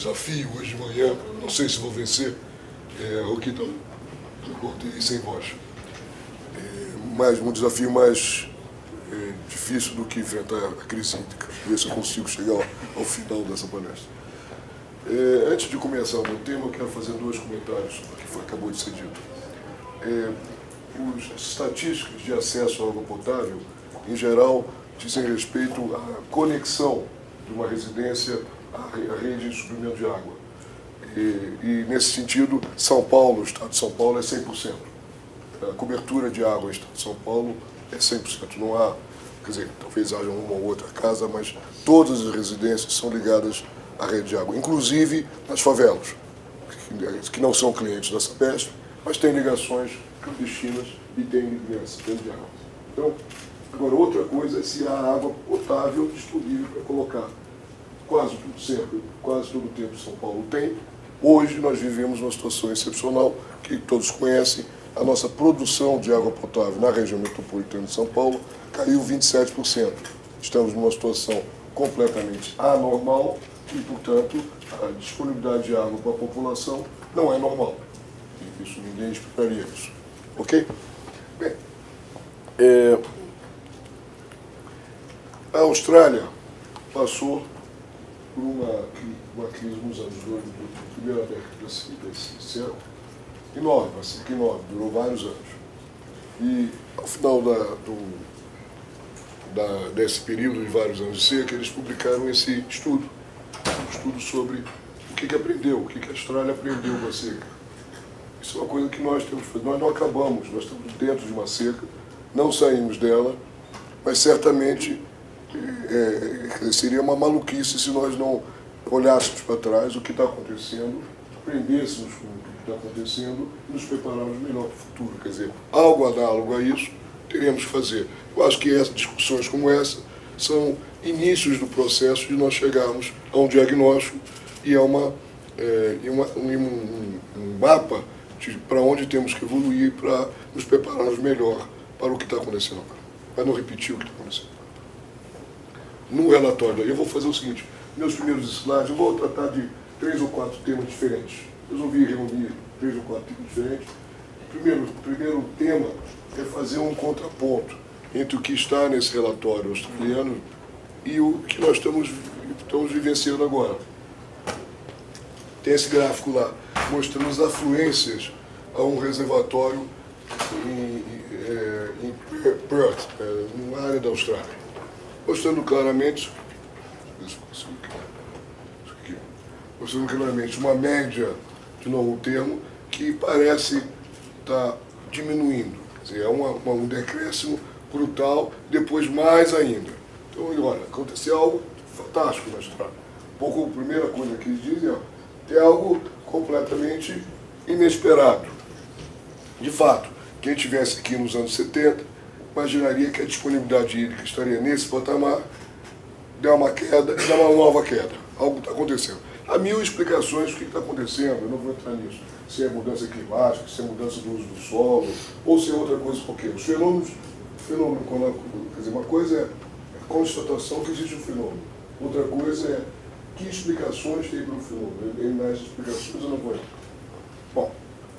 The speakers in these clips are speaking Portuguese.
desafio hoje de manhã, não sei se vou vencer, aqui então, cortei sem voz. Mas um desafio mais difícil do que enfrentar a crise hídrica. Ver se eu consigo chegar ao final dessa palestra. Antes de começar o meu tema, eu quero fazer dois comentários sobre o que acabou de ser dito. As estatísticas de acesso à água potável, em geral, dizem respeito à conexão de uma residência à rede de suprimento de água. E nesse sentido, São Paulo, o estado de São Paulo, é 100%. A cobertura de água no estado de São Paulo é 100%. Não há, quer dizer, talvez haja uma ou outra casa, mas todas as residências são ligadas à rede de água, inclusive nas favelas, que não são clientes da Sabesp, mas têm ligações clandestinas e têm ligação de água. Então, agora, outra coisa é se há água potável disponível para colocar. Quase tudo sempre, quase todo o tempo São Paulo tem. Hoje nós vivemos uma situação excepcional, que todos conhecem. A nossa produção de água potável na região metropolitana de São Paulo caiu 27%. Estamos numa situação completamente anormal e, portanto, a disponibilidade de água para a população não é normal. Isso ninguém explicaria isso. Ok? Bem, a Austrália passou por uma crise nos anos 2000, primeira década desse século, enorme, durou vários anos. E ao final desse período de vários anos de seca, eles publicaram esse estudo, um estudo sobre o que aprendeu, o que a Austrália aprendeu com a seca. Isso é uma coisa que nós temos que fazer. Nós não acabamos, nós estamos dentro de uma seca, não saímos dela, mas certamente seria uma maluquice se nós não olhássemos para trás o que está acontecendo, aprendêssemos com o que está acontecendo e nos prepararmos melhor para o futuro. Quer dizer, algo análogo a isso teríamos que fazer. Eu acho que discussões como essa são inícios do processo de nós chegarmos a um diagnóstico e a um mapa para onde temos que evoluir para nos prepararmos melhor para o que está acontecendo agora, para não repetir o que está acontecendo. No relatório, eu vou fazer o seguinte, meus primeiros slides, eu vou tratar de 3 ou 4 temas diferentes. Resolvi reunir 3 ou 4 temas diferentes. O primeiro tema é fazer um contraponto entre o que está nesse relatório australiano e o que nós estamos vivenciando agora. Tem esse gráfico lá, mostrando as afluências a um reservatório em Perth, numa área da Austrália. Mostrando claramente uma média de longo termo que parece estar diminuindo. Quer dizer, é um decréscimo brutal, depois mais ainda. Então, olha, aconteceu algo fantástico na Austrália. A primeira coisa que eles dizem é algo completamente inesperado. De fato, quem estivesse aqui nos anos 70 imaginaria que a disponibilidade hídrica estaria nesse patamar, dá uma queda e dá uma nova queda. Algo está acontecendo. Há mil explicações do que está acontecendo, eu não vou entrar nisso. Se é mudança climática, se é mudança do uso do solo, ou se é outra coisa qualquer. Os fenômenos, quer dizer, uma coisa é a constatação que existe um fenômeno. Outra coisa é que explicações tem para o fenômeno. E nas explicações eu não vou entrar. Bom,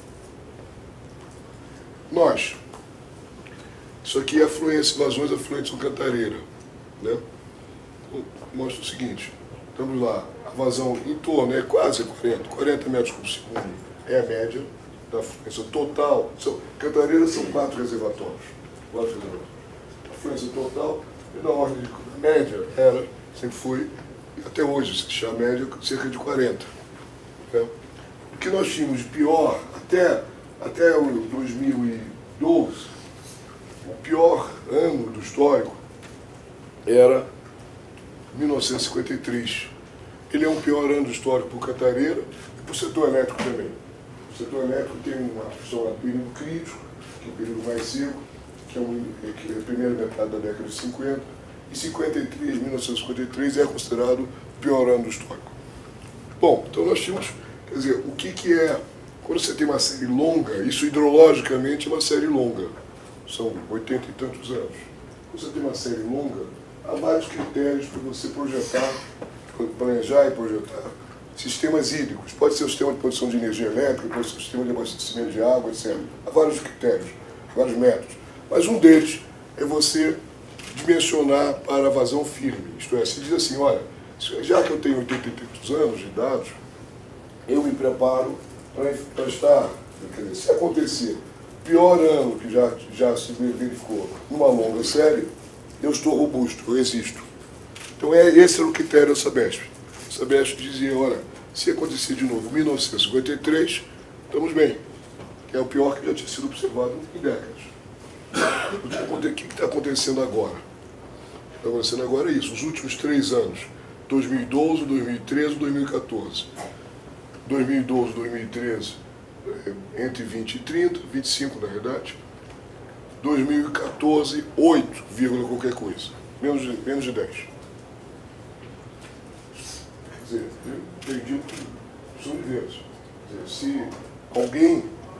isso aqui é afluência, vazões afluentes do Cantareira, né? Então, mostra o seguinte, estamos lá, a vazão em torno, é quase 40 metros por segundo, é a média da afluência total. Cantareira são 4 reservatórios. A afluência total, na ordem de média, sempre foi, e até hoje, se deixar a média, cerca de 40. Né? O que nós tínhamos de pior, até o 2012, o pior ano do histórico era 1953. Ele é um pior ano do histórico para o Cantareira e para o setor elétrico também. O setor elétrico tem uma função de período crítico, que é o período mais seco, que é a primeira metade da década de 50, e 1953 é considerado o pior ano do histórico. Bom, então nós tínhamos, quer dizer, o que é, quando você tem uma série longa, isso hidrologicamente é uma série longa, são 80 e tantos anos. Quando você tem uma série longa, há vários critérios para você projetar, planejar e projetar sistemas hídricos. Pode ser o sistema de produção de energia elétrica, pode ser o sistema de abastecimento de água, etc. Há vários critérios, vários métodos. Mas um deles é você dimensionar para a vazão firme. Isto é, se diz assim, olha, já que eu tenho 80 e tantos anos de idade, eu me preparo para estar, quer dizer, se acontecer pior ano que já se verificou numa longa série, eu estou robusto, eu resisto. Então esse era o critério da Sabesp. A Sabesp dizia, olha, se acontecer de novo em 1953, estamos bem, que é o pior que já tinha sido observado em décadas. O que está acontecendo agora? O que está acontecendo agora é isso, os últimos 3 anos, 2012, 2013, 2014. 2012, 2013, entre 20 e 30, 25 na verdade. 2014, 8, qualquer coisa, menos de 10. Quer dizer, eu perdi opção de vezes. Se alguém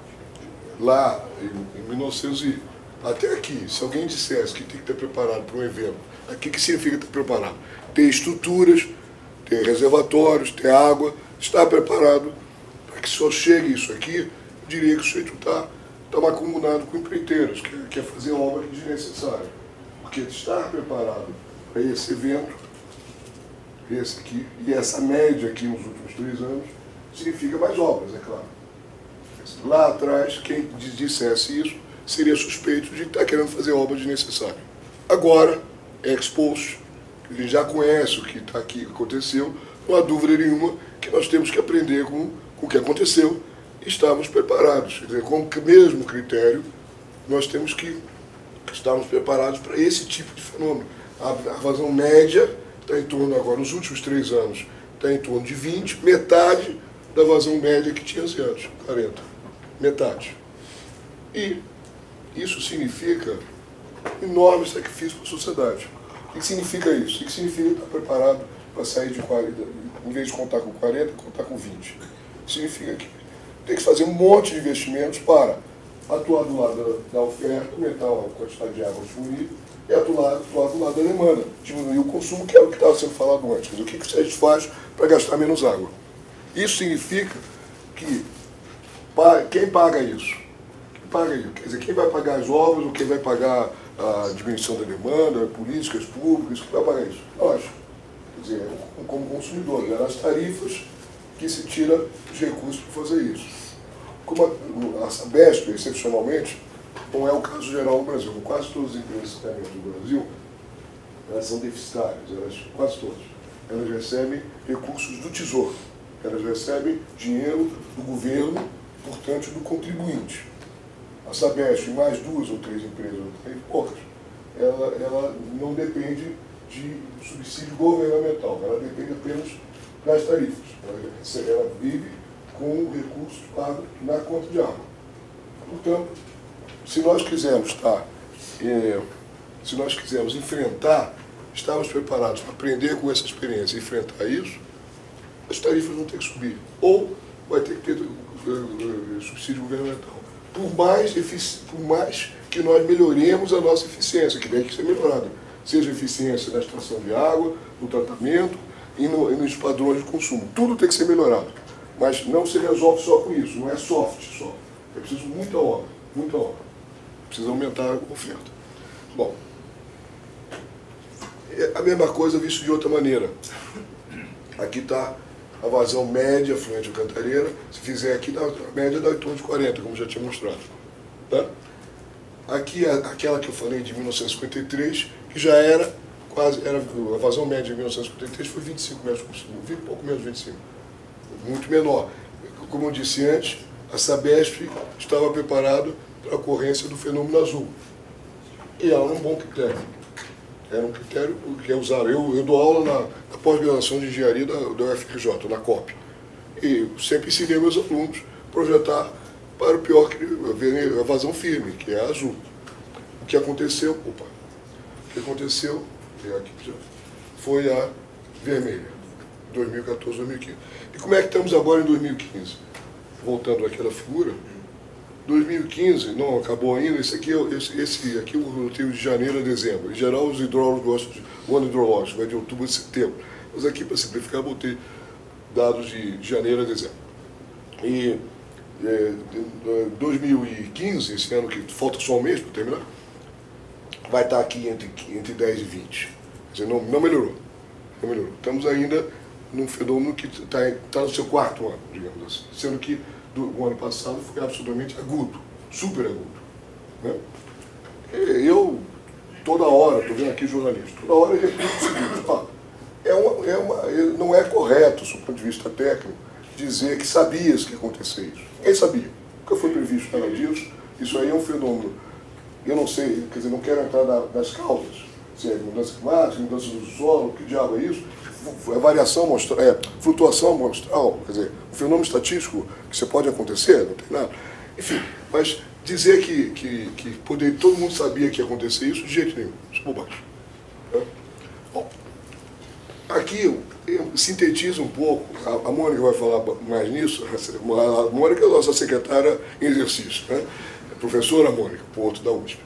lá em 1900 e até aqui, se alguém dissesse que tem que estar preparado para um evento, o que significa estar preparado? Ter estruturas, ter reservatórios, ter água, estar preparado para que só chegue isso aqui, eu diria que o sujeito está acumulado com empreiteiros, que quer fazer obra desnecessária. Porque estar preparado para esse evento, esse aqui, e essa média aqui nos últimos 3 anos, significa mais obras, é claro. Lá atrás, quem dissesse isso, seria suspeito de estar querendo fazer obra desnecessária. Agora, é exposto, a gente já conhece o que está aqui, aconteceu, não há dúvida nenhuma que nós temos que aprender com o que aconteceu e estarmos preparados. Quer dizer, com o mesmo critério, nós temos que estarmos preparados para esse tipo de fenômeno. A vazão média está em torno, agora, nos últimos 3 anos, está em torno de 20, metade da vazão média que tinha antes, 40. Metade. E isso significa enorme sacrifício para a sociedade. O que significa isso? O que significa estar preparado para sair de 40, em vez de contar com 40, contar com 20? Significa que tem que fazer um monte de investimentos para atuar do lado da oferta, aumentar a quantidade de água disponível, e atuar do lado da demanda, diminuir o consumo, que era o que estava sendo falado antes. O que a gente faz para gastar menos água? Isso significa que quem paga isso? Quer dizer, quem vai pagar as obras, ou quem vai pagar a diminuição da demanda, políticas públicas, quem vai pagar isso? Nós. Quer dizer, como consumidores, as tarifas que se tira os recursos para fazer isso. Como a Sabesp, excepcionalmente, não é o caso geral no Brasil. Quase todas as empresas de saneamento do Brasil, elas são deficitárias, quase todas. Elas recebem recursos do Tesouro. Elas recebem dinheiro do governo, portanto, do contribuinte. A Sabesp, mais 2 ou 3 empresas, poucas, ela não depende de subsídio governamental, ela depende apenas das tarifas. Ela vive com o recurso pago na conta de água. Portanto, se nós quisermos enfrentar, estarmos preparados para aprender com essa experiência e enfrentar isso, as tarifas vão ter que subir. Ou vai ter que ter subsídio governamental. Por mais que nós melhoremos a nossa eficiência, que tem que ser melhorada. Seja a eficiência na extração de água, no tratamento e nos padrões de consumo. Tudo tem que ser melhorado. Mas não se resolve só com isso, não é soft só. É preciso muita obra, muita obra. Precisa aumentar a oferta. Bom, a mesma coisa visto de outra maneira. Aqui está a vazão média fluente da Cantareira. Se fizer aqui, a média dá em torno de 40, como já tinha mostrado. Tá? Aqui é aquela que eu falei de 1953, que já era quase, a vazão média em 1953 foi 25 metros por segundo, pouco menos de 25. Muito menor. Como eu disse antes, a Sabesp estava preparada para a ocorrência do fenômeno azul. E era um bom critério. Era um critério que é usado. Eu dou aula na pós-graduação de engenharia da UFRJ, na COP. E sempre ensinei meus alunos a projetar para o pior, a vazão firme, que é a azul. O que aconteceu, foi a vermelha, 2014, 2015. E como é que estamos agora em 2015? Voltando àquela figura, 2015, não acabou ainda, esse aqui eu tenho de janeiro a dezembro. Em geral, os hidrólogos gostam o ano hidrológico, vai de outubro a setembro. Mas aqui, para simplificar, botei dados de janeiro a dezembro. E 2015, esse ano que falta só um mês para terminar, vai estar aqui entre 10 e 20. Quer dizer, não melhorou. Não melhorou. Estamos ainda num fenômeno que está no seu quarto ano, digamos assim. Sendo que o ano passado foi absolutamente agudo, super agudo. Né? Eu, toda hora, estou vendo aqui jornalista, toda hora eu repito o seguinte, não é correto, do ponto de vista técnico, dizer que sabias que ia acontecer isso. Ninguém sabia. Nunca foi previsto nada disso. Isso aí é um fenômeno. Eu não sei, quer dizer, não quero entrar nas causas. Se é mudança climática, mudança do solo, que diabo é isso? É variação amostral, flutuação amostral, quer dizer, um fenômeno estatístico que você pode acontecer, não tem nada. Enfim, mas dizer que todo mundo sabia que ia acontecer isso, de jeito nenhum. Isso é bobagem. Bom, aqui eu sintetizo um pouco, a Mônica vai falar mais nisso, a Mônica é a nossa secretária em exercício, né? A professora Mônica, Porto da USP.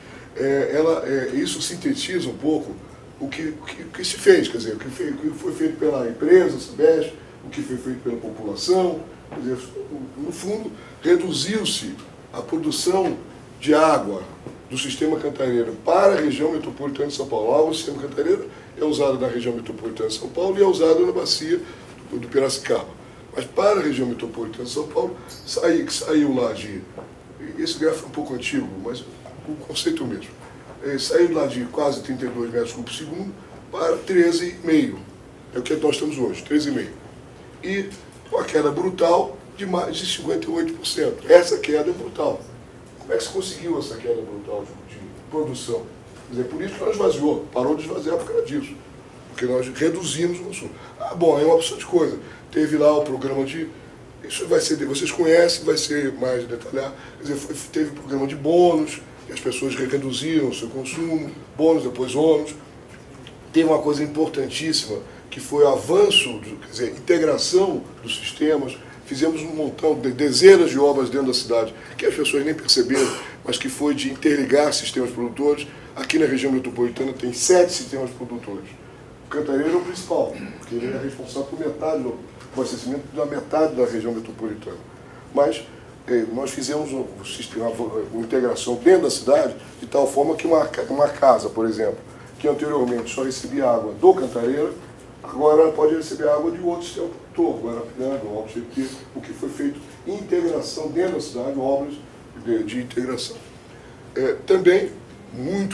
Isso sintetiza um pouco o que se fez, quer dizer, o que foi feito pela empresa, Sabesp, o que foi feito pela população. Quer dizer, no fundo, reduziu-se a produção de água do sistema Cantareira para a região metropolitana de São Paulo. A água do sistema Cantareira é usada na região metropolitana de São Paulo e é usada na bacia do Piracicaba. Mas para a região metropolitana de São Paulo, saiu lá de... Esse gráfico é um pouco antigo, mas o conceito é o mesmo. Saiu lá de quase 32 metros cúbicos por segundo para 13,5. É o que nós estamos hoje, 13,5. E com a queda brutal de mais de 58%. Essa queda é brutal. Como é que se conseguiu essa queda brutal de produção? Quer dizer, por isso que nós esvaziou, parou de esvaziar por causa disso. Porque nós reduzimos o consumo. Bom, é uma opção de coisa. Teve lá o programa de... Isso vai ser, vocês conhecem, vai ser mais detalhado. Quer dizer, teve programa de bônus, que as pessoas reduziram o seu consumo, bônus, depois ônus. Teve uma coisa importantíssima, que foi o avanço, quer dizer, integração dos sistemas. Fizemos um montão, dezenas de obras dentro da cidade, que as pessoas nem perceberam, mas que foi de interligar sistemas produtores. Aqui na região metropolitana tem 7 sistemas produtores. O Cantareira é o principal, porque ele é responsável por metade do abastecimento da metade da região metropolitana. Mas nós fizemos uma integração dentro da cidade, de tal forma que uma casa, por exemplo, que anteriormente só recebia água do Cantareira, agora ela pode receber água de outro sistema produtor, Guarapiranga, o que foi feito em integração dentro da cidade, obras de integração. Também, muito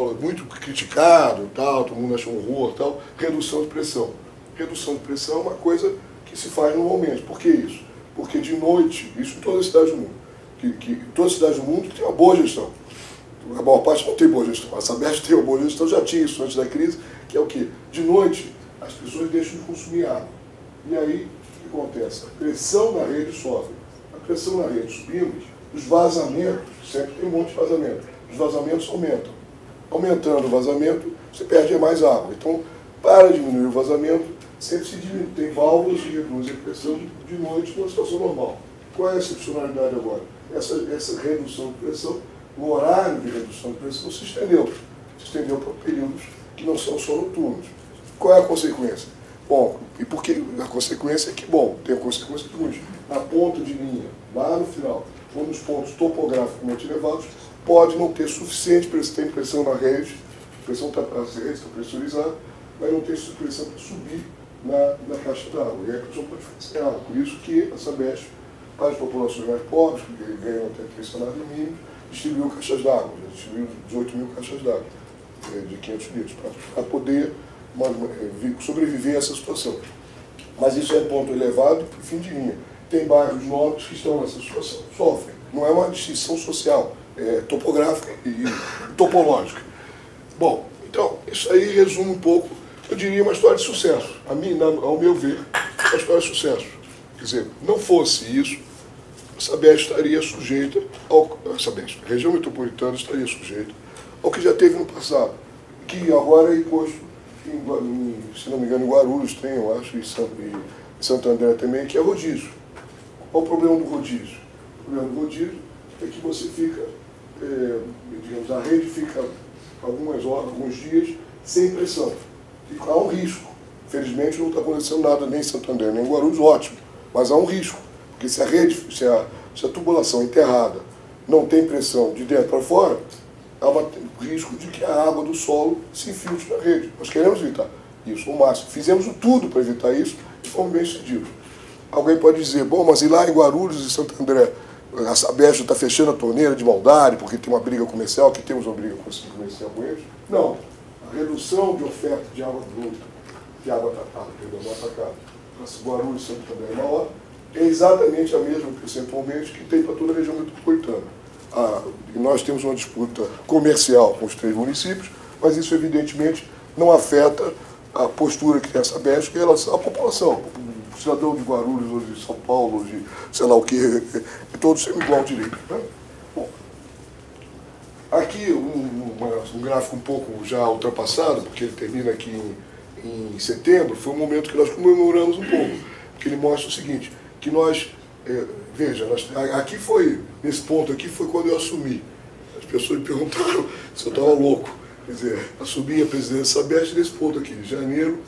criticado, todo mundo achou um horror, redução de pressão. Redução de pressão é uma coisa que se faz normalmente. Por que isso? Porque de noite, isso em todas as cidades do mundo, todas as cidades do mundo tem uma boa gestão. A maior parte não tem boa gestão. A Sabesp tem uma boa gestão, já tinha isso antes da crise, que é o quê? De noite, as pessoas deixam de consumir água. E aí, o que acontece? A pressão na rede sobe. A pressão na rede subindo, os vazamentos, sempre tem um monte de vazamento, os vazamentos aumentam. Aumentando o vazamento, você perde mais água. Então, para diminuir o vazamento, sempre se diminui, tem válvulas que reduzem a pressão de noite numa situação normal. Qual é a excepcionalidade agora? Essa redução de pressão, o horário de redução de pressão se estendeu. Se estendeu para períodos que não são só noturnos. Qual é a consequência? Bom, e por que a consequência é que, bom, tem a consequência seguinte, na ponta de linha, lá no final, ou nos pontos topograficamente elevados, pode não ter suficiente pressão na rede, a rede está pressurizada, mas não tem pressão para subir na caixa d'água. E aí a pessoa pode ficar sem água. Por isso que a Sabesp, para as populações mais pobres, que ganham até 3 salários mínimos, distribuiu caixas d'água, já distribuiu 18 mil caixas d'água de 500 litros, para poder sobreviver a essa situação. Mas isso é ponto elevado para o fim de linha. Tem bairros nobres que estão nessa situação, sofrem. Não é uma distinção social, é topográfica e topológica. Bom, então, isso aí resume um pouco, eu diria, uma história de sucesso. Ao meu ver, uma história de sucesso. Quer dizer, não fosse isso, a Sabesp estaria sujeita a região metropolitana estaria sujeita ao que já teve no passado, que agora é imposto, se não me engano, em Guarulhos tem, eu acho, e em Santo André também, que é rodízio. Qual o problema do rodízio? O problema do rodízio é que você fica, digamos, a rede fica algumas horas, alguns dias, sem pressão. E há um risco Felizmente não está acontecendo nada nem em Santander, nem em Guarulhos, ótimo. Mas há um risco, porque se a tubulação enterrada não tem pressão de dentro para fora, há um risco de que a água do solo se infiltre na rede. Nós queremos evitar isso ao máximo. Fizemos tudo para evitar isso e fomos bem sucedidos. Alguém pode dizer, bom, mas e lá em Guarulhos e Santo André, a Sabesp está fechando a torneira de maldade porque tem uma briga comercial, que temos uma briga comercial com eles? Não. A redução de oferta de água bruta, de água tratada, perdão, atacada, para Guarulhos e Santo André maior, é exatamente a mesma percentualmente que tem para toda a região metropolitana. E nós temos uma disputa comercial com os 3 municípios, mas isso evidentemente não afeta a postura que tem a Sabesp em relação à população. O cidadão de Guarulhos, ou de São Paulo, ou de sei lá o que, todos têm igual direito. Né? Bom, aqui um gráfico um pouco já ultrapassado, porque ele termina aqui em setembro, foi um momento que nós comemoramos um pouco, porque ele mostra o seguinte, que nós, veja, aqui foi, nesse ponto aqui foi quando eu assumi. As pessoas me perguntaram se eu estava louco. Quer dizer, assumi a presidência da Sabesp nesse ponto aqui, em janeiro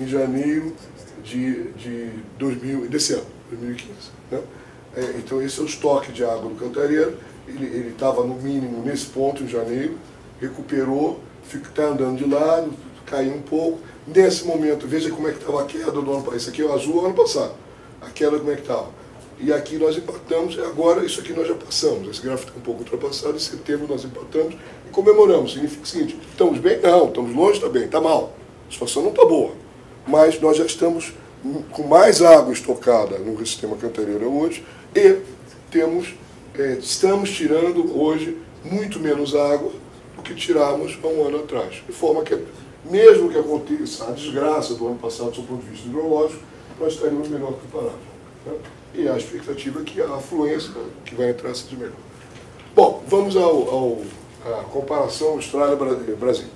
desse ano, 2015. Né? Então esse é o estoque de água do Cantareira, ele estava no mínimo nesse ponto em janeiro, recuperou, está andando de lado, caiu um pouco. Nesse momento, veja como é que estava a queda do ano passado, isso aqui é o azul do ano passado, a queda como é que estava. E aqui nós empatamos, agora isso aqui nós já passamos, esse gráfico está um pouco ultrapassado, em setembro nós empatamos e comemoramos. Significa o seguinte, estamos bem? Não, estamos longe, está bem, está mal. A situação não está boa, mas nós já estamos com mais água estocada no sistema Cantareira hoje e estamos tirando hoje muito menos água do que tiramos há um ano atrás. De forma que, mesmo que aconteça a desgraça do ano passado do ponto de vista hidrológico, nós estaremos melhor preparados. Né? E a expectativa é que a afluência que vai entrar seja melhor. Bom, vamos à comparação Austrália-Brasil.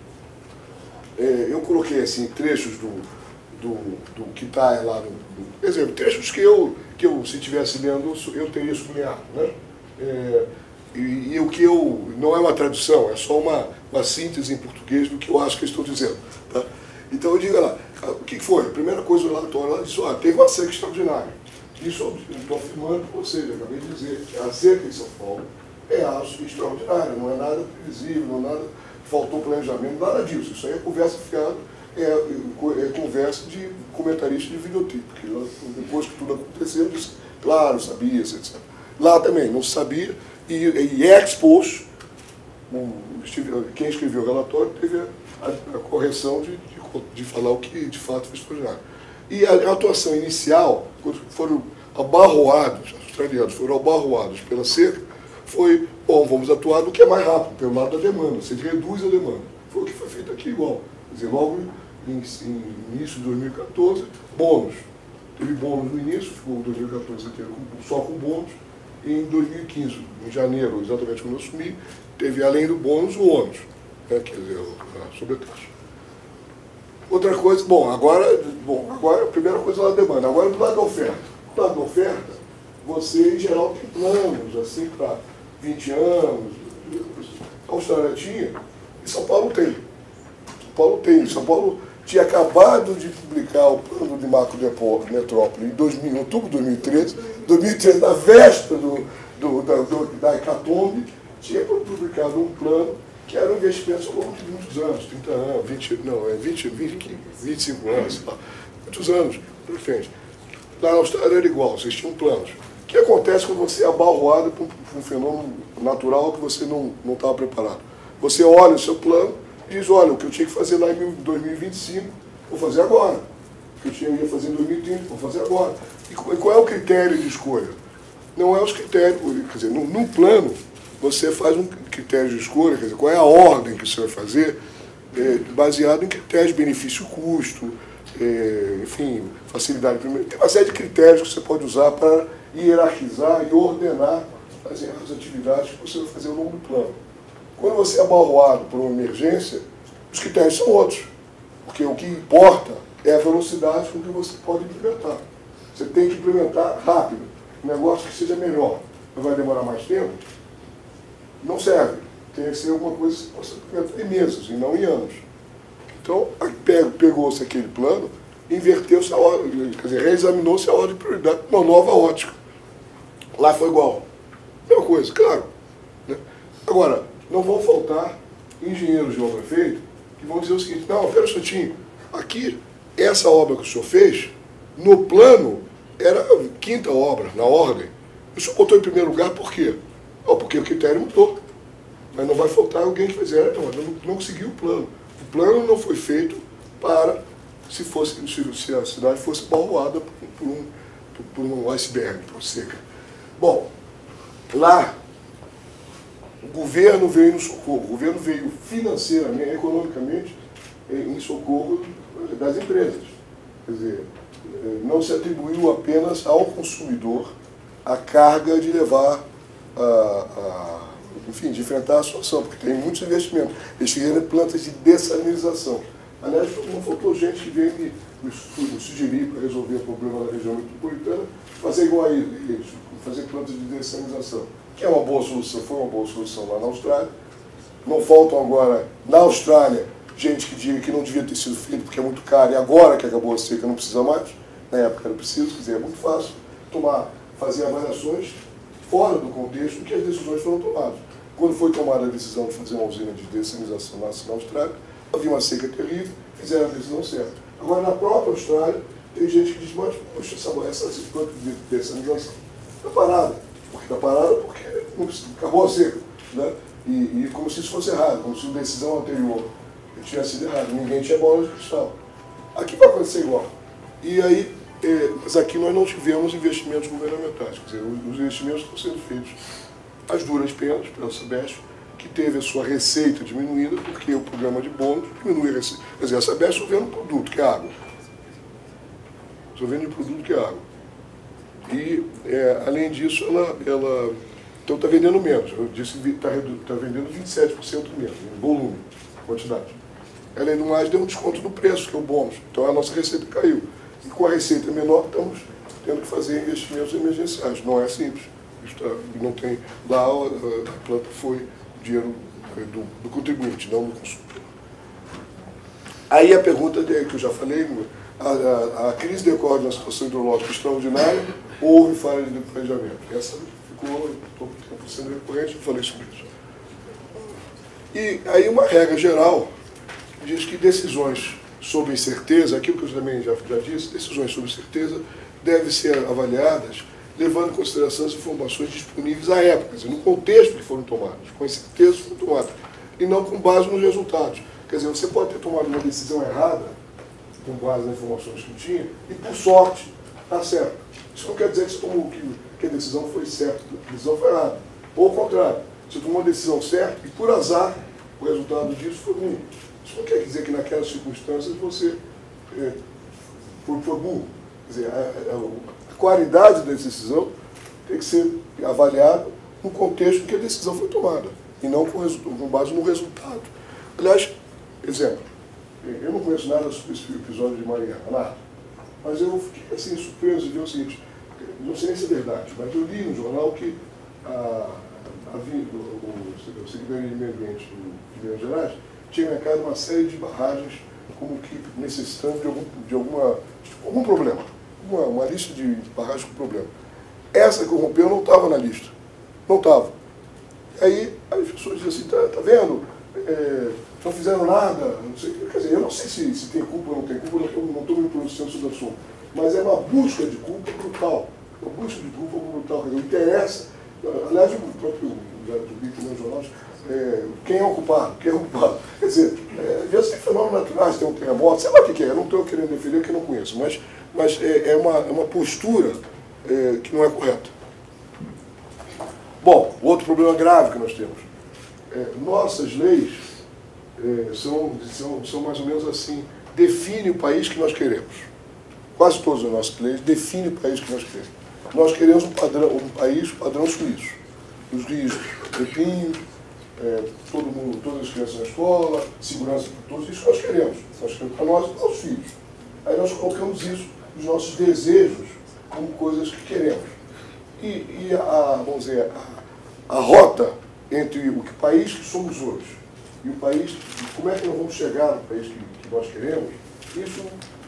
Eu coloquei assim trechos do que está lá quer dizer, trechos que eu, se estivesse lendo, eu teria sublinhado. Né? E o que não é uma tradução, é só uma síntese em português do que eu acho que eu estou dizendo. Tá? Então eu digo lá, o que foi? A primeira coisa do relatório lá disse, teve uma seca extraordinária. Isso eu estou afirmando para vocês, eu acabei de dizer que a seca em São Paulo é extraordinária, não é nada previsível, não é nada, faltou planejamento, nada disso. Isso aí é conversa fiada, é conversa de comentarista de videotape, porque depois que tudo aconteceu, eu disse, claro, sabia, etc. Lá também não se sabia, e expôs, quem escreveu o relatório teve a correção de falar o que de fato foi extraordinário. E a atuação inicial, quando foram abarroados, os australianos foram abarroados pela seca, foi, bom, vamos atuar do que é mais rápido, pelo lado da demanda, você reduz a demanda. Foi o que foi feito aqui igual. Quer dizer, logo em início de 2014, bônus. Teve bônus no início, ficou 2014 inteiro só com bônus, e em 2015, em janeiro, exatamente quando eu assumi, teve além do bônus o ônus, né, quer dizer, a sobretaxa. Outra coisa, agora a primeira coisa é lá da demanda, agora do lado da oferta. Do lado da oferta, você em geral tem planos, assim, para 20 anos, a Austrália tinha, e São Paulo tem. São Paulo tinha acabado de publicar o plano de macro metrópole em outubro de 2013, na véspera da hecatombe, tinha publicado um plano que era um investimento ao longo de muitos anos, 30 anos, 25 anos, sei lá, muitos anos para frente. Na Austrália era igual, vocês tinham planos. O que acontece quando você é abarroado por um fenômeno natural que você não estava preparado? Você olha o seu plano e diz, olha, o que eu tinha que fazer lá em 2025, vou fazer agora. O que eu ia fazer em 2030, vou fazer agora. E qual é o critério de escolha? Não é os critérios, quer dizer, num plano, você faz um critério de escolha, quer dizer, qual é a ordem que você vai fazer, baseado em critérios de benefício-custo, enfim, facilidade. Tem uma série de critérios que você pode usar para hierarquizar e ordenar as atividades que você vai fazer ao longo do plano. Quando você é abarroado por uma emergência, os critérios são outros, porque o que importa é a velocidade com que você pode implementar. Você tem que implementar rápido, um negócio que seja melhor. Vai demorar mais tempo? Não serve. Tem que ser alguma coisa que você possa implementar em meses e não em anos. Então, pegou-se aquele plano inverteu-se a ordem, quer dizer, reexaminou-se a ordem de prioridade, uma nova ótica. Lá foi igual. Mesma coisa, claro. Né? Agora, não vão faltar engenheiros de obra feita que vão dizer o seguinte: não, pera um instantinho, aqui, essa obra que o senhor fez, no plano, era a quinta obra, na ordem. O senhor botou em primeiro lugar por quê? Porque o critério mudou. Mas não vai faltar alguém que vai dizer: não conseguiu o plano. O plano não foi feito para, se a cidade fosse balroada por um iceberg, por seca. Bom, lá, o governo veio no socorro, o governo veio financeiramente, economicamente, em socorro das empresas. Quer dizer, não se atribuiu apenas ao consumidor a carga de levar, enfim, de enfrentar a situação, porque tem muitos investimentos. Eles fizeram plantas de dessalinização. Aliás, não faltou gente que veio me sugerir para resolver o problema da região metropolitana, fazer igual a eles, fazer plantas de dessalinização, que é uma boa solução, foi uma boa solução lá na Austrália. Não faltam agora, na Austrália, gente que diga que não devia ter sido feito porque é muito caro, e agora que acabou a seca não precisa mais. Na época era preciso, quer dizer, é muito fácil fazer avaliações fora do contexto em que as decisões foram tomadas. Quando foi tomada a decisão de fazer uma usina de dessalinização na Austrália, havia uma seca terrível, fizeram a decisão certa. Agora, na própria Austrália, tem gente que diz: mas, poxa, essa planta de dessalinização está parada. Está parada porque acabou a seca. Né? E como se isso fosse errado, como se a decisão anterior tinha sido errada. Ninguém tinha bola de cristal. Aqui vai acontecer igual. E aí, mas aqui nós não tivemos investimentos governamentais. Quer dizer, os investimentos estão sendo feitos às duras penas pela Sabesp, que teve a sua receita diminuída, porque o programa de bônus diminui a receita. Quer dizer, a Sabesp só vende um produto, que é água. Só vende um produto, que é água. E, além disso, ela então está vendendo menos. Eu disse que está vendendo 27% menos, em volume, quantidade. Além do mais, deu um desconto no preço, que é o bônus. Então a nossa receita caiu. E com a receita menor, estamos tendo que fazer investimentos emergenciais. Não é simples. Não tem, lá a planta foi o dinheiro do contribuinte, não do consumidor. Aí a pergunta que eu já falei: a crise decorre de uma situação hidrológica extraordinária ou houve falha de planejamento? Essa ficou sendo recorrente, eu falei sobre isso. E aí uma regra geral diz que decisões sobre incerteza, aquilo que eu também já disse, decisões sobre incerteza devem ser avaliadas levando em consideração as informações disponíveis à época, quer dizer, no contexto que foram tomadas, com incerteza foram tomadas, e não com base nos resultados. Quer dizer, você pode ter tomado uma decisão errada, com base nas informações que tinha, e por sorte está certo. Isso não quer dizer que você tomou que a decisão foi certa, a decisão foi errada. Ou ao contrário, você tomou a decisão certa e por azar o resultado disso foi ruim. Isso não quer dizer que naquelas circunstâncias você foi burro. Quer dizer, a qualidade da decisão tem que ser avaliada no contexto em que a decisão foi tomada, e não com base no resultado. Aliás, exemplo, eu não conheço nada sobre esse episódio de Mariana, nada. Mas eu fiquei assim, surpreso de ver o seguinte: não sei se é verdade, mas eu li no jornal que o Secretaria de Meio Ambiente de Minas Gerais tinha marcado uma série de barragens como que necessitando de algum problema. Uma lista de barragens com problema. Essa que rompeu não estava na lista. Não estava. Aí as pessoas dizem assim: tá vendo? Não fizeram nada, não sei. Quer dizer, eu não sei se tem culpa ou não tem culpa, não estou me pronunciando sobre o assunto. Mas é uma busca de culpa brutal. Uma busca de culpa brutal. Quer dizer, interessa. Aliás, o próprio Bico no jornal, quem é o culpado? Quem é o culpado? Quer dizer, às vezes tem fenômenos naturais, tem um terremoto, sei lá o que é, eu não estou querendo defender que eu não conheço, mas é uma postura que não é correta. Bom, outro problema grave que nós temos. Nossas leis são mais ou menos assim, definem o país que nós queremos. Quase todas as nossas leis definem o país que nós queremos. Nós queremos um país padrão suíço. Os rios limpinhos, todas as crianças na escola, segurança para todos, isso nós queremos. Nós queremos para nós e para os filhos. Aí nós colocamos isso, os nossos desejos, como coisas que queremos. Vamos dizer, a rota entre o país que somos hoje e o país, como é que nós vamos chegar no país que nós queremos, isso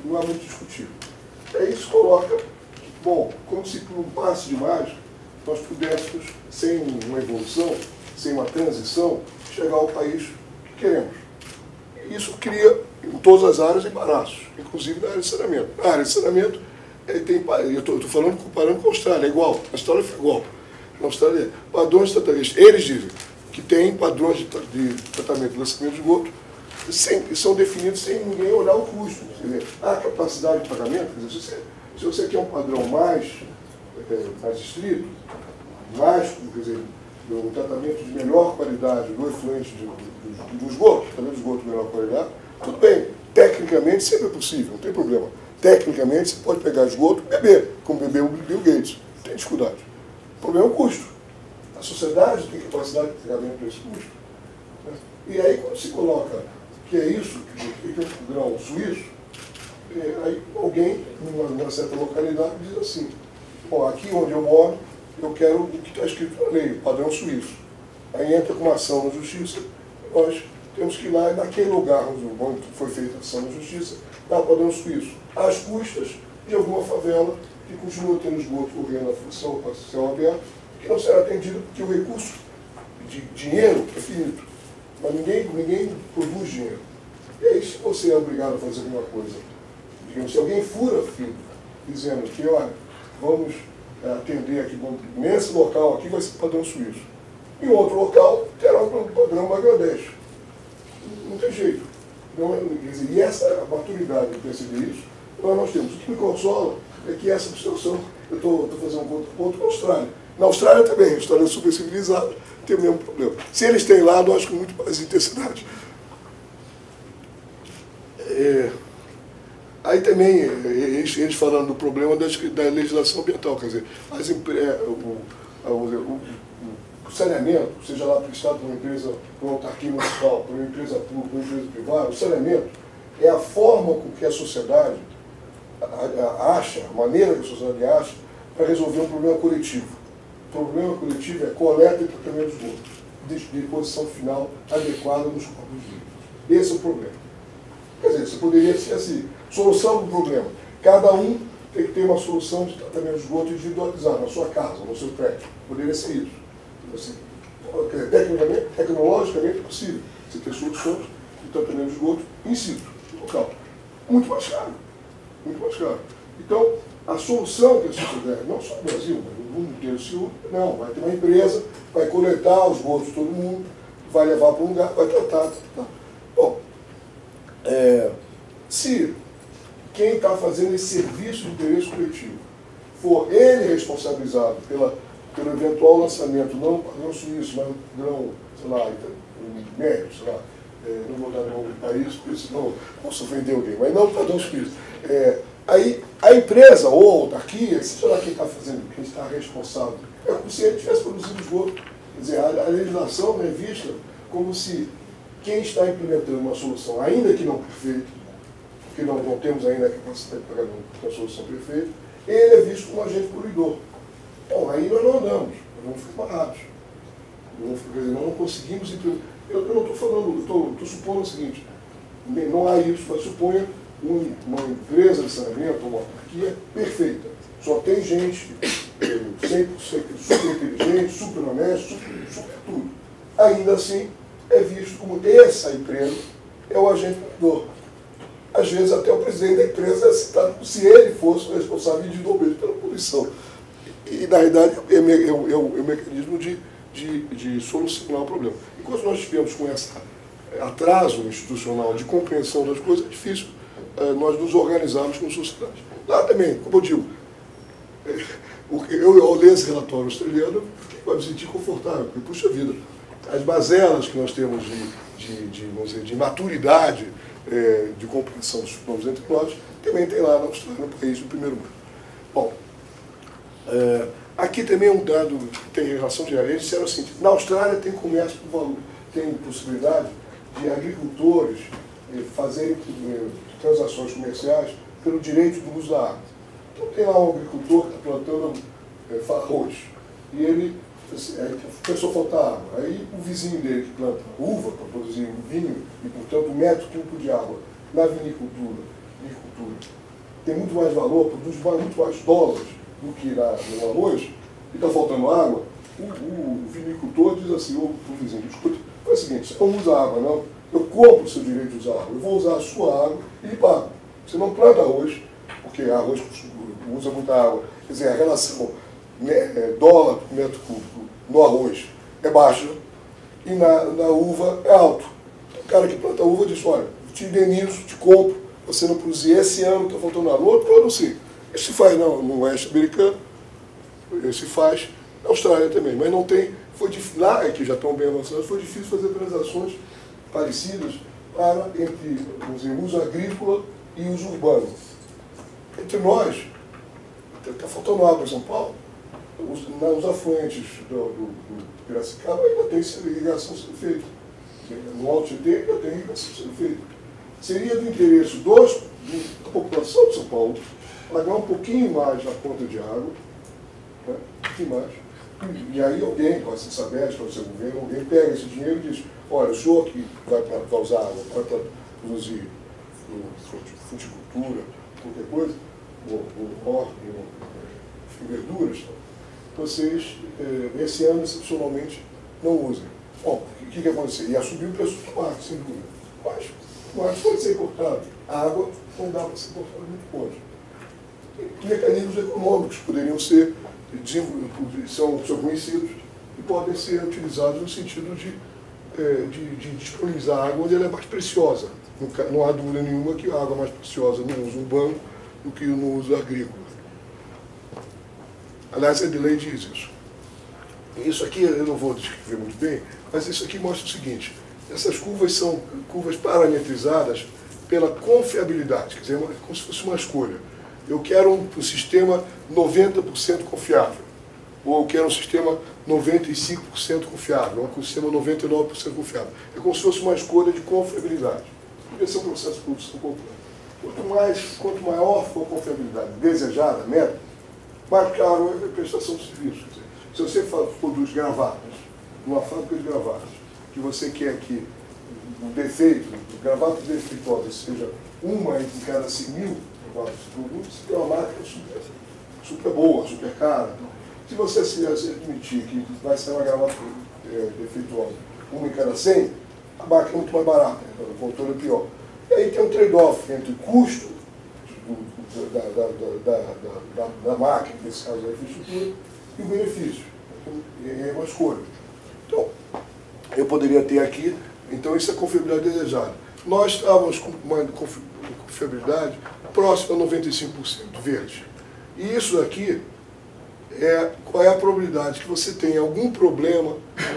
não há muito discutir. Aí isso coloca, bom, como se por um passe de mágica nós pudéssemos, sem uma evolução, sem uma transição, chegar ao país que queremos. E isso cria, em todas as áreas, embaraços, inclusive na área de saneamento. Na área de saneamento, eu estou falando, comparando com a Austrália, é igual, a Austrália foi igual. Na Austrália, padrões de tratamento, eles dizem que tem padrões de tratamento de lançamento de esgoto, são definidos sem ninguém olhar o custo. Quer dizer, a capacidade de pagamento, quer dizer, se você quer um padrão mais estrito, quer dizer, um tratamento de melhor qualidade do efluente do esgoto, tratamento de esgoto de melhor qualidade, tudo bem, tecnicamente sempre é possível, não tem problema. Tecnicamente você pode pegar esgoto e beber, como bebeu o Bill Gates, não tem dificuldade. O problema é o custo. A sociedade tem capacidade de pagamento para esse custo. E aí, quando se coloca que é isso, que é um padrão suíço, aí alguém, numa certa localidade, diz assim, bom, aqui onde eu moro, eu quero o que está escrito na lei, o padrão suíço. Aí entra com uma ação na justiça, nós temos que ir lá, naquele lugar onde foi feita a ação na justiça, dar o padrão suíço, às custas de alguma favela que continua tendo esgoto correndo na função a céu aberto, que não será atendido porque o recurso de dinheiro é finito. Mas ninguém produz dinheiro. E aí, se você é obrigado a fazer alguma coisa, digamos, se alguém fura fio, dizendo que, olha, vamos atender aqui, nesse local aqui vai ser padrão suíço. Em outro local, terá um padrão Bangladesh. Não tem jeito. Não, quer dizer, e essa maturidade de perceber isso, nós temos. O que me consola é que essa distorção, eu estou fazendo um ponto com a Austrália. Na Austrália também, a Austrália é super civilizada, tem o mesmo problema. Se eles têm lá, nós com muito mais intensidade. Aí também, eles falando do problema da legislação ambiental, quer dizer, o saneamento, seja lá prestado por uma empresa, por uma autarquia municipal, por uma empresa pública, por uma empresa privada, o saneamento é a forma com que a sociedade acha, a maneira que a sociedade acha, para resolver um problema coletivo. O problema coletivo é coleta e tratamento de esgoto, deposição final adequada nos corpos de esse é o problema. Quer dizer, você poderia ser assim, solução do problema. Cada um tem que ter uma solução de tratamento de esgoto individualizado, na sua casa, no seu prédio. Poderia ser isso. Assim, tecnologicamente é possível você ter soluções de tratamento de esgoto in situ, local. Muito mais caro. Muito mais caro. Então, a solução que a sociedade, não só no Brasil, mas no mundo inteiro, se une, não, vai ter uma empresa, vai coletar os esgotos de todo mundo, vai levar para um lugar, vai tratar. Bom, se quem está fazendo esse serviço de interesse coletivo for ele responsabilizado pelo eventual lançamento, não no padrão suíço, mas no padrão, sei lá, médio, sei lá, não vou dar nome do país, porque senão posso ofender alguém, mas não no padrão suíço. Aí a empresa ou a autarquia, seja lá quem está fazendo, quem está responsável, é como se ele tivesse produzido esgoto. Quer dizer, a legislação é vista como se quem está implementando uma solução, ainda que não perfeita, porque não temos ainda a capacidade de pagar uma solução perfeita, ele é visto como agente poluidor. Então, aí nós não andamos, nós vamos ficar amarrados. Nós não conseguimos implementar. Eu não estou falando, estou supondo o seguinte, não há isso, mas suponha uma empresa de saneamento, uma autarquia perfeita. Só tem gente 100% super inteligente, super honesto, super tudo. Ainda assim, é visto como essa empresa é o agente poluidor. Às vezes até o presidente da empresa é citado como se ele fosse o responsável individualmente pela poluição. E na realidade é o mecanismo de solucionar o problema. Enquanto nós estivemos com esse atraso institucional de compreensão das coisas, é difícil nós nos organizarmos como sociedade. Lá também, como eu digo, eu ao ler esse relatório australiano, eu fiquei me sentir confortável, porque, puxa vida, as mazelas que nós temos vamos dizer, de maturidade, de compreensão dos problemas entre nós, também tem lá na Austrália, no país do primeiro mundo. Bom, aqui também é um dado que tem relação direta. Eles disseram assim, na Austrália tem comércio por valor, tem possibilidade de agricultores fazerem transações comerciais pelo direito do uso da água. Então tem lá um agricultor que está plantando arroz, e ele começou a faltar água. Aí o vizinho dele que planta uva para produzir vinho, e portanto 1 metro cúbico de água na vinicultura, vinicultura tem muito mais valor, produz muito mais dólares do que no arroz, e está faltando água, o vinicultor diz assim, o vizinho, escuta, é o seguinte, você não usa água não, eu compro o seu direito de usar água, eu vou usar a sua água e lhe pago. Você não planta arroz, porque arroz usa muita água. Quer dizer, a relação dólar por metro cúbico no arroz é baixa e na uva é alto. O cara que planta uva diz, olha, te indenizo, te compro, você não produzir esse ano, está faltando água. No outro ano sim. Isso se faz no oeste americano, isso se faz na Austrália também, mas não tem, foi difícil, lá é que já estão bem avançados, foi difícil fazer transações parecidas entre, vamos dizer, uso agrícola e uso urbano. Entre nós, está faltando água em São Paulo, os afluentes do Piracicaba ainda tem irrigação sendo feita. No Alto Tietê ainda tem irrigação sendo feita. Seria do interesse da população de São Paulo pagar um pouquinho mais na conta de água, né? Um pouquinho mais. E aí alguém, pode ser Sabesp, pode ser o governo, alguém pega esse dinheiro e diz, olha, o senhor que vai usar água para produzir fruticultura, qualquer coisa, ou verduras, vocês, esse ano, excepcionalmente, não usem. Bom, o que aconteceu? Ia subir o preço do tomate, sem dúvida. Mas o tomate pode ser cortado. A água não dá para ser cortada muito longe. E mecanismos econômicos poderiam ser são conhecidos e podem ser utilizados no sentido de disponibilizar a água onde ela é mais preciosa. Não há dúvida nenhuma que a água é mais preciosa no uso urbano do que no uso agrícola. Aliás, a lei diz isso. Isso aqui eu não vou descrever muito bem, mas isso aqui mostra o seguinte, essas curvas são curvas parametrizadas pela confiabilidade, quer dizer, como se fosse uma escolha. Eu quero um sistema 90% confiável, ou eu quero um sistema 95% confiável, ou um sistema 99% confiável. É como se fosse uma escolha de confiabilidade. Podia ser um processo de produção complexo. Quanto maior for a confiabilidade desejada, meta, mais caro é a prestação de serviço. Se você produz gravatas, numa fábrica de gravatas, que você quer que o defeito, gravata defeituosa, seja uma em cada 100.000 gravatas de produto, você tem uma máquina super boa, super cara. Se você se admitir que vai ser uma gravata defeituosa, uma em cada 100, a máquina é muito mais barata, o controle é pior. E aí tem um trade-off entre o custo da máquina, nesse caso da infraestrutura, e o benefício. É uma escolha. Então, eu poderia ter aqui, então isso é a confiabilidade desejada. Nós estávamos com uma confiabilidade próxima a 95% verde. E isso aqui qual é a probabilidade que você tenha algum problema,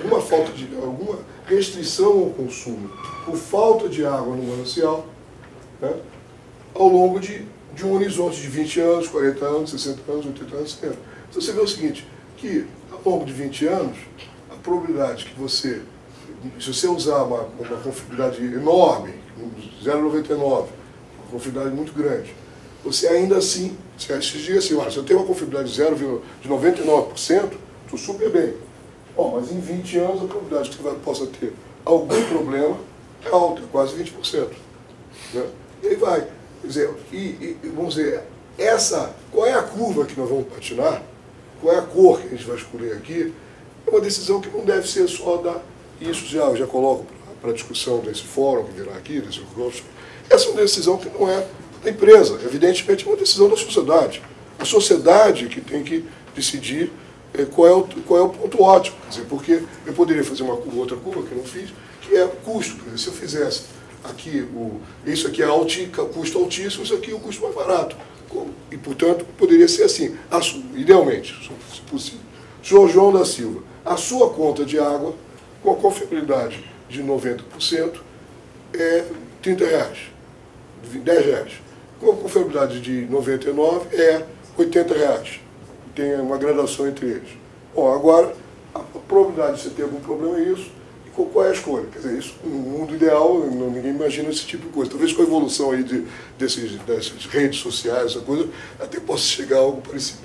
alguma restrição ao consumo por falta de água no manancial, né, ao longo de um horizonte de 20 anos, 40 anos, 60 anos, 80 anos, 70. Então você vê o seguinte, que ao longo de 20 anos, a probabilidade que você, se você usar uma confiabilidade enorme, 0,99, uma confiabilidade muito grande, você ainda assim, se diz assim, se eu tenho uma confiabilidade de 99%, estou super bem. Bom, mas em 20 anos a probabilidade que você possa ter algum problema é alta, é quase 20%. Né? E aí vai. Quer dizer, vamos dizer, qual é a curva que nós vamos patinar, qual é a cor que a gente vai escolher aqui, é uma decisão que não deve ser só isso eu já coloco para discussão desse fórum que virá aqui, desse workshop. Essa é uma decisão que não é da empresa, evidentemente é uma decisão da sociedade. A sociedade que tem que decidir qual é o ponto ótimo, quer dizer, porque eu poderia fazer uma outra curva que eu não fiz, que é custo. Quer dizer, se eu fizesse aqui, isso aqui é custo altíssimo, isso aqui é o custo mais barato. E, portanto, poderia ser assim, idealmente, se possível. Senhor João da Silva, a sua conta de água, com a confiabilidade de 90%, é R$30, R$10. Com a confiabilidade de 99% é R$80. Tem uma gradação entre eles. Bom, agora, a probabilidade de você ter algum problema é isso. E qual é a escolha? Quer dizer, isso, no mundo ideal, ninguém imagina esse tipo de coisa. Talvez com a evolução aí dessas redes sociais, essa coisa, até possa chegar a algo parecido.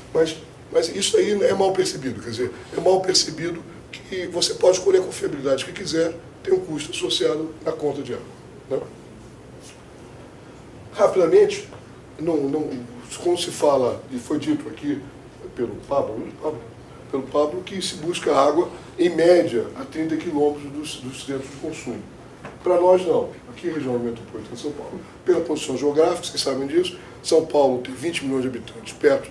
Mas isso aí é mal percebido. Quer dizer, é mal percebido que você pode escolher a confiabilidade que quiser, tem um custo associado na conta de água. Né? rapidamente, como se fala, e foi dito aqui pelo Pablo, que se busca água, em média, a 30 quilômetros dos centros de consumo. Para nós, não. Aqui, região metropolitana de São Paulo, pela posição geográfica, vocês sabem disso, São Paulo tem 20 milhões de habitantes perto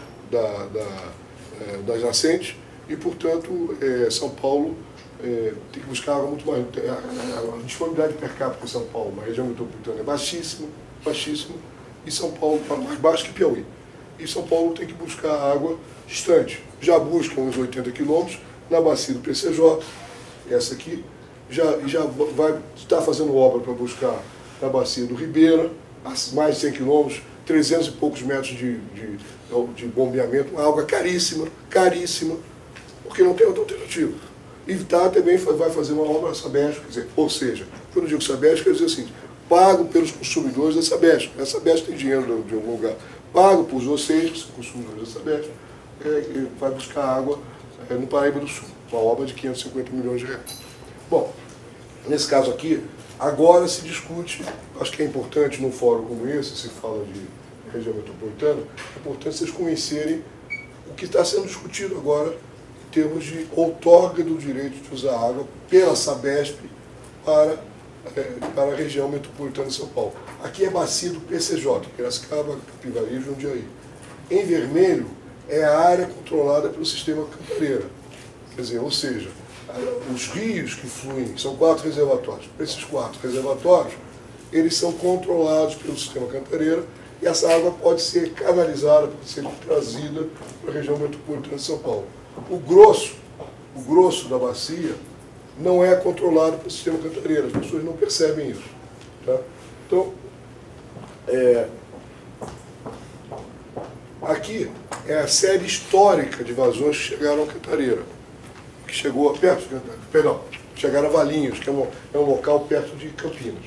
das nascentes, e, portanto, São Paulo tem que buscar água muito mais. A disponibilidade per capita em São Paulo, na região metropolitana, é baixíssima, e São Paulo está mais baixo que Piauí. E São Paulo tem que buscar água distante. Já busca uns 80 quilômetros na bacia do PCJ, essa aqui, já vai estar fazendo obra para buscar na bacia do Ribeira, a mais de 100 quilômetros, 300 e poucos metros de bombeamento, uma água caríssima, porque não tem outra alternativa. E também vai fazer uma obra Sabesp, quer dizer, ou seja, quando eu digo Sabesp, quer dizer assim, pago pelos consumidores da Sabesp. A Sabesp tem dinheiro de algum lugar. Pago por vocês, que são consumidores da Sabesp, vai buscar água no Paraíba do Sul, uma obra de 550 milhões de reais. Bom, nesse caso aqui, agora se discute, acho que é importante num fórum como esse, se fala de região metropolitana, é importante vocês conhecerem o que está sendo discutido agora em termos de outorga do direito de usar água pela Sabesp para a região metropolitana de São Paulo. Aqui é bacia do PCJ, Piracicaba, Capivari e Jundiaí. Em vermelho é a área controlada pelo sistema Cantareira. Quer dizer, ou seja, os rios que fluem, são 4 reservatórios. Esses 4 reservatórios, eles são controlados pelo sistema Cantareira e essa água pode ser canalizada, pode ser trazida para a região metropolitana de São Paulo. O grosso da bacia não é controlado pelo sistema Cantareira, as pessoas não percebem isso. Tá? Então, aqui é a série histórica de vazões que chegaram a Cantareira, que chegou perto de Cantareira, perdão, chegaram a Valinhos, que é um local perto de Campinas.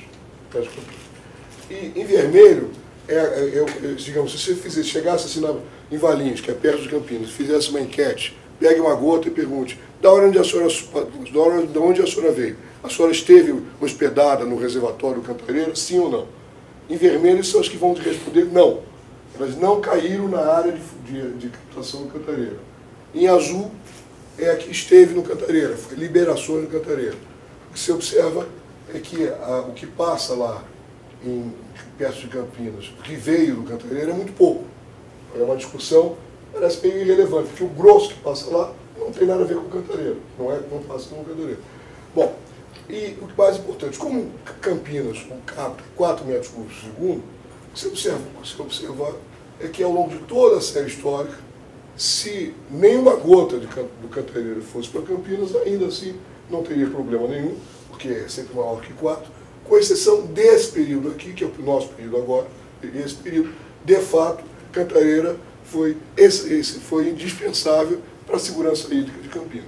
E em vermelho, digamos, se você chegasse assim em Valinhos, que é perto de Campinas, e fizesse uma enquete, pegue uma gota e pergunte, de onde a senhora veio? A senhora esteve hospedada no reservatório Cantareira, sim ou não? Em vermelho são as que vão responder não. Elas não caíram na área de captação do Cantareira. Em azul é a que esteve no Cantareira, foi liberações no Cantareira. O que se observa é que o que passa lá perto de Campinas, o que veio do Cantareira é muito pouco. É uma discussão, parece meio irrelevante, porque o grosso que passa lá não tem nada a ver com o Cantareira, não passa com o Cantareira. Bom, e o mais importante, como Campinas capta 4 metros cúbicos por segundo, o que se observar é que ao longo de toda a série histórica, se nenhuma gota do Cantareira fosse para Campinas, ainda assim não teria problema nenhum, porque é sempre maior que 4, com exceção desse período aqui, que é o nosso período agora, esse período, de fato, Cantareira foi indispensável para a segurança hídrica de Campinas.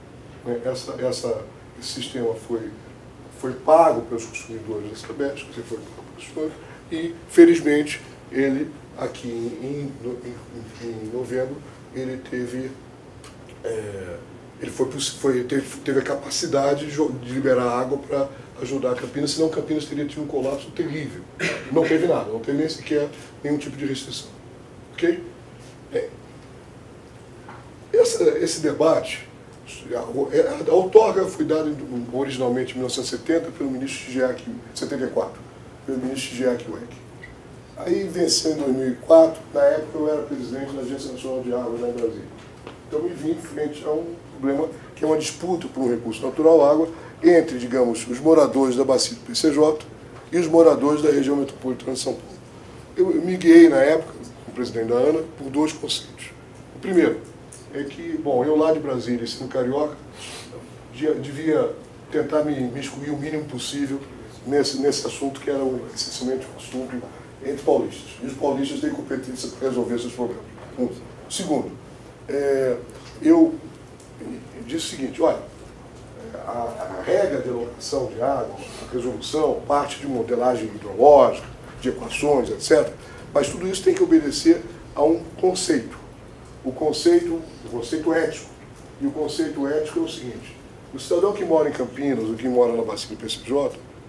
Esse sistema foi pago pelos consumidores da Sabesp, foi pago pelos consumidores, e, felizmente, ele, aqui em novembro, ele teve a capacidade de liberar água para ajudar a Campinas, senão Campinas teria tido um colapso terrível. Não teve nada, não teve nem sequer nenhum tipo de restrição. Ok? Esse debate, a outorga foi dada originalmente em 1970 pelo ministro Chigeak, 74, pelo ministro Chigeak Weck. Aí venceu em 2004, na época eu era presidente da Agência Nacional de Água em Brasília. Então me vi em frente a um problema que é uma disputa por um recurso natural, água, entre, digamos, os moradores da bacia do PCJ e os moradores da região metropolitana de São Paulo. Eu me guiei, na época, como presidente da ANA, por 2 conceitos. O primeiro é que, bom, eu lá de Brasília, sendo carioca, devia tentar me excluir o mínimo possível nesse assunto que era essencialmente um assunto entre paulistas. E os paulistas têm competência para resolver esses problemas. Segundo, eu disse o seguinte, olha, a regra de alocação de água, a resolução, parte de modelagem hidrológica, de equações, etc., mas tudo isso tem que obedecer a um conceito. O conceito ético. E o conceito ético é o seguinte, o cidadão que mora em Campinas, ou que mora na bacia do PCJ,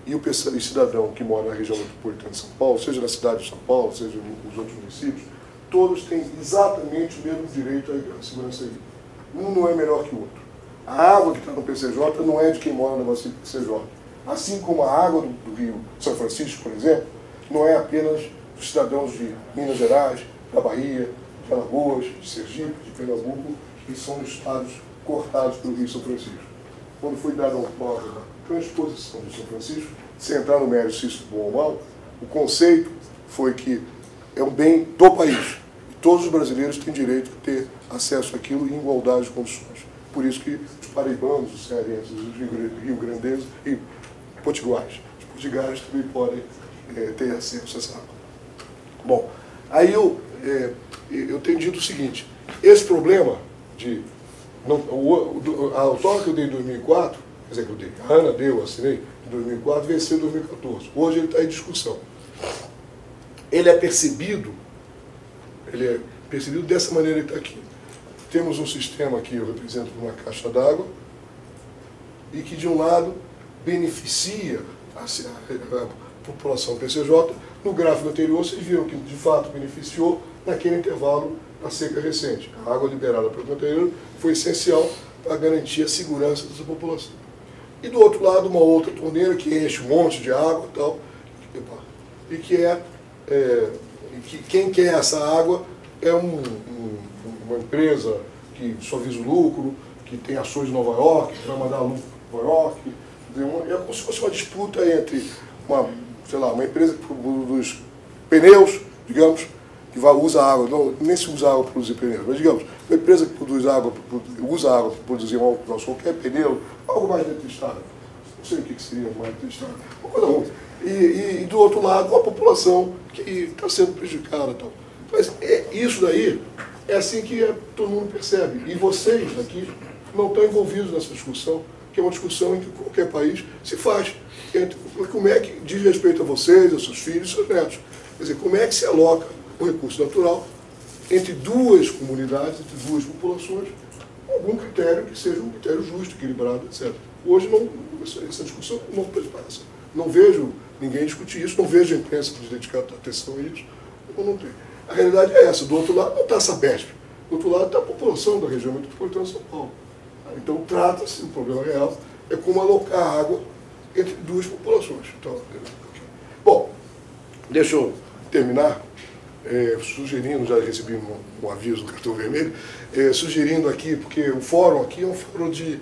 e o cidadão que mora na região metropolitana de São Paulo, seja na cidade de São Paulo, seja nos outros municípios, todos têm exatamente o mesmo direito à segurança hídrica. Um não é melhor que o outro. A água que está no PCJ não é de quem mora na bacia do PCJ. Assim como a água do Rio São Francisco, por exemplo, não é apenas dos cidadãos de Minas Gerais, da Bahia, de Alagoas, de Sergipe, de Pernambuco, que são estados cortados pelo Rio São Francisco. Quando foi dada uma prova da transposição do São Francisco, sem entrar no mérito se isso é bom ou mal, o conceito foi que é um bem do país. E todos os brasileiros têm direito de ter acesso àquilo em igualdade de condições. Por isso que os paraibanos, os cearenses, os rio-grandenses e potiguares, os potiguares também podem ter acesso a essa água. Bom, aí eu tenho dito o seguinte, esse problema de... a outorga que eu dei em 2004, quer dizer, que eu dei, a Ana deu, eu assinei em 2004, venceu em 2014. Hoje ele está em discussão. Ele é percebido dessa maneira que está aqui. Temos um sistema que eu represento uma caixa d'água e que, de um lado, beneficia a população PCJ. No gráfico anterior, vocês viram que, de fato, beneficiou naquele intervalo da seca recente. A água liberada pelo canteiro foi essencial para garantir a segurança dessa população. E, do outro lado, uma outra torneira que enche um monte de água e tal, e que quem quer essa água é uma empresa que só visa o lucro, que tem ações em Nova York, que vai mandar lucro para Nova York. É como se fosse uma disputa entre uma empresa que produz pneus, digamos, que usa água, nem se usa água para produzir pneus, mas digamos, uma empresa que usa água para produzir qualquer pneu, algo mais detestável. Não sei o que seria mais detestável. Uma coisa ruim. E do outro lado, uma população que está sendo prejudicada. Então. Mas isso daí é assim que todo mundo percebe. E vocês aqui não estão envolvidos nessa discussão, que é uma discussão em que qualquer país se faz. Como é que diz respeito a vocês, aos seus filhos e seus netos? Quer dizer, como é que se aloca o recurso natural entre duas comunidades, entre duas populações, com algum critério que seja um critério justo, equilibrado, etc. Hoje essa discussão não passa. Não vejo ninguém discutir isso, não vejo a imprensa dedicar atenção a isso, não tem. A realidade é essa. Do outro lado não está a Sabesp, do outro lado está a população da região metropolitana de São Paulo. Então trata-se, o problema real é como alocar água entre duas populações. Então, bom, deixa eu terminar sugerindo, já recebi um aviso do cartão vermelho, sugerindo aqui, porque o fórum aqui é um fórum de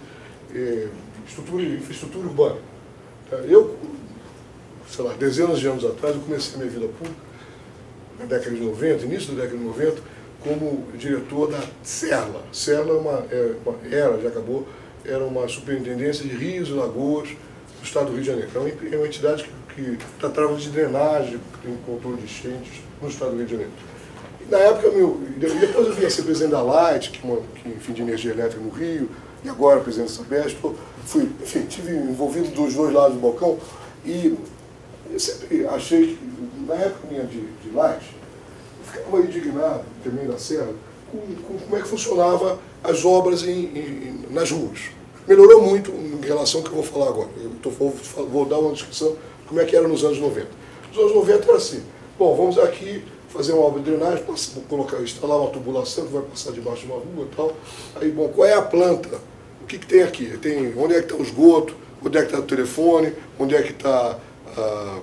infraestrutura urbana. Eu, sei lá, dezenas de anos atrás, eu comecei a minha vida pública, na década de 90, início da década de 90, como diretor da CERLA. CERLA já acabou, era uma superintendência de rios e lagoas do estado do Rio de Janeiro. É uma entidade que tratava de drenagem, em controle de enchentes no estado do Rio de Janeiro. E, na época, depois eu vim a ser presidente da Light, enfim, de energia elétrica no Rio, e agora presidente da Sabesp. Estive envolvido dos dois lados do balcão, e eu sempre achei que, na época minha de Light, eu ficava indignado, também da Serra, com como é que funcionava as obras nas ruas. Melhorou muito em relação ao que eu vou falar agora. Vou dar uma descrição de como é que era nos anos 90. Nos anos 90 era assim, bom, vamos aqui fazer uma obra de drenagem, instalar uma tubulação que vai passar debaixo de uma rua e tal. Aí, bom, qual é a planta? O que tem aqui? Onde é que está o esgoto? Onde é que está o telefone? Onde é que está a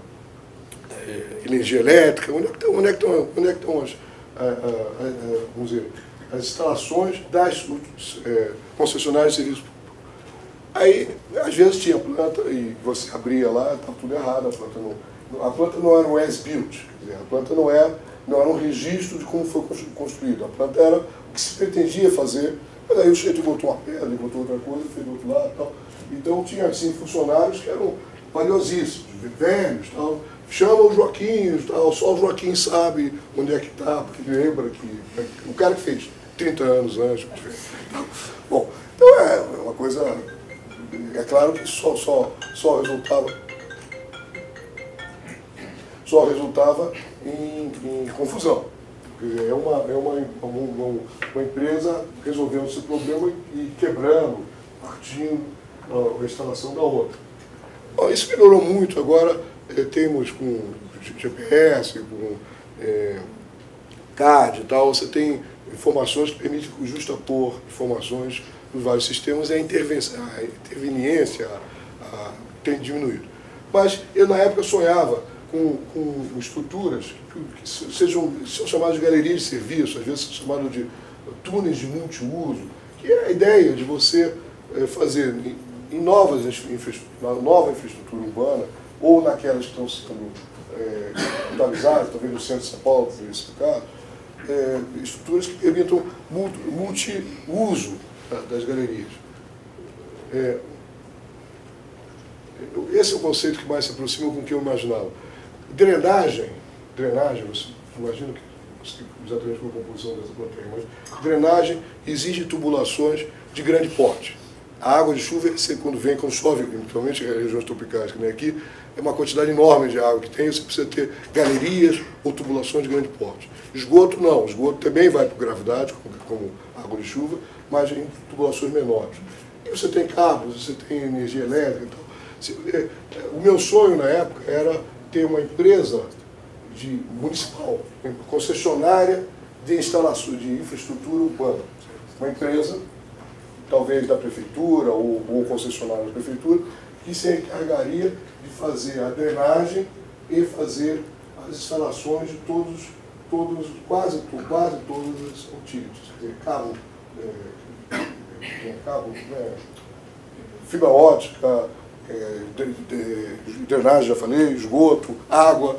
energia elétrica? Onde é que estão vamos dizer, as instalações das concessionárias de serviço público? Aí, às vezes tinha planta e você abria lá, estava tudo errado, a planta não era um as-built, a planta não era um registro de como foi construído, a planta era o que se pretendia fazer, mas aí o sujeito botou uma pedra, botou outra coisa, fez do outro lado e tal. Então tinha assim funcionários que eram valiosíssimos, velhos, tal. Chama o Joaquim, tal, só o Joaquim sabe onde é que está, porque lembra que o cara que fez 30 anos antes. Bom, então é uma coisa, é claro que só resultava em confusão. É uma empresa resolvendo esse problema e quebrando, partindo a instalação da outra. Bom, isso melhorou muito. Agora temos com GPS, com CAD e tal, você tem informações que permitem justapor informações dos vários sistemas e a interveniência tem diminuído. Mas eu, na época, sonhava com estruturas que são chamadas de galerias de serviço, às vezes são chamadas de túneis de multiuso, que é a ideia de você fazer em nova infraestrutura urbana, ou naquelas que estão sendo utilizadas, talvez no centro de São Paulo, por esse caso, estruturas que permitam multiuso das galerias. Esse é o conceito que mais se aproxima com o que eu imaginava. Drenagem, você imagina que exatamente com a composição dessa plateia, mas drenagem exige tubulações de grande porte. A água de chuva, quando chove, principalmente em regiões tropicais, que nem aqui, é uma quantidade enorme de água que tem, você precisa ter galerias ou tubulações de grande porte. Esgoto não, esgoto também vai por gravidade, como água de chuva, mas em tubulações menores. E você tem cabos, você tem energia elétrica e tal. O meu sonho na época era ter uma empresa municipal, concessionária de instalações de infraestrutura urbana. Uma empresa, talvez da prefeitura ou concessionária da prefeitura, que se encargaria de fazer a drenagem e fazer as instalações de quase todas as utilities. Cabo, fibra ótica, drenagem, já falei, esgoto, água,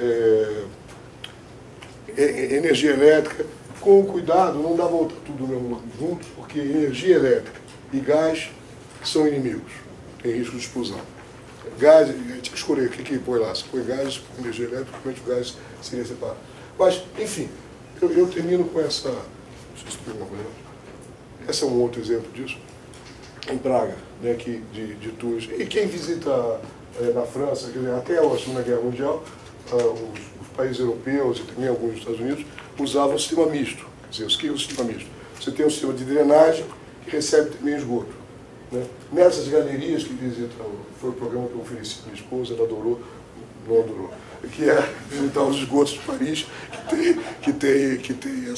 energia elétrica, com cuidado, não dá volta tudo mesmo junto, porque energia elétrica e gás são inimigos, tem risco de explosão. Gás, tem que escolher o que põe lá, se põe gás, energia elétrica, provavelmente o gás seria separado. Mas, enfim, eu termino com essa, não sei se tem uma coisa, esse é um outro exemplo disso, em Praga, né, de tours. E quem visita na França, quer dizer, até a Segunda Guerra Mundial, os países europeus e também alguns dos Estados Unidos usavam um sistema misto. Quer dizer, o que é o sistema misto? Você tem um sistema de drenagem que recebe também esgoto. Né? Nessas galerias que visitam, foi o programa que eu ofereci para minha esposa, ela adorou, não adorou, que é visitar os esgotos de Paris, que tem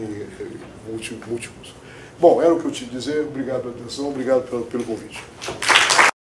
multiuso. Bom, era o que eu tinha a dizer. Obrigado pela atenção, obrigado pelo convite.